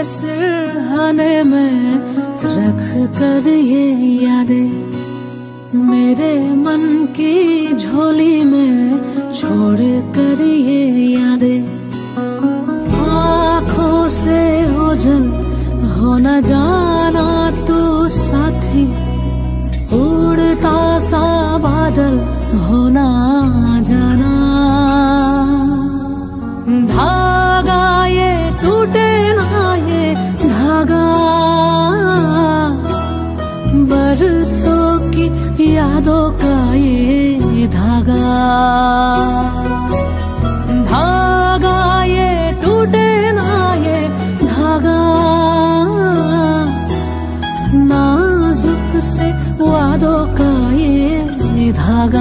सिरहाने में रख कर ये यादें मेरे मन की झोली में छोड़ कर ये यादें आँखों से ओझल हो न जाना तू साथी उड़ता सा बादल हो न जाना धागा ये टूटे ना ये धागा बरसों की यादों का ये धागा धागा ये टूटे ना ये धागा नाजुक से वादों का ये धागा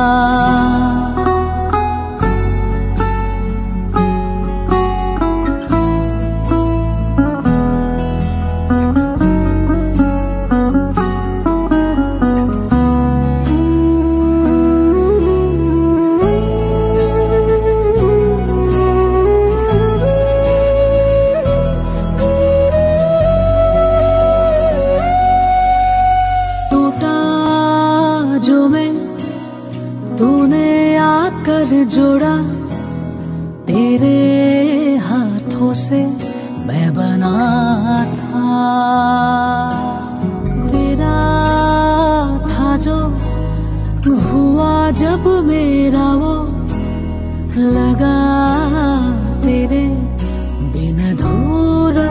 जोड़ा तेरे हाथों से मैं बना था तेरा था जो हुआ जब मेरा वो लगा तेरे बिन अधूरा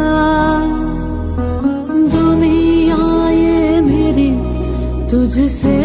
दुनिया ये मेरी तुझसे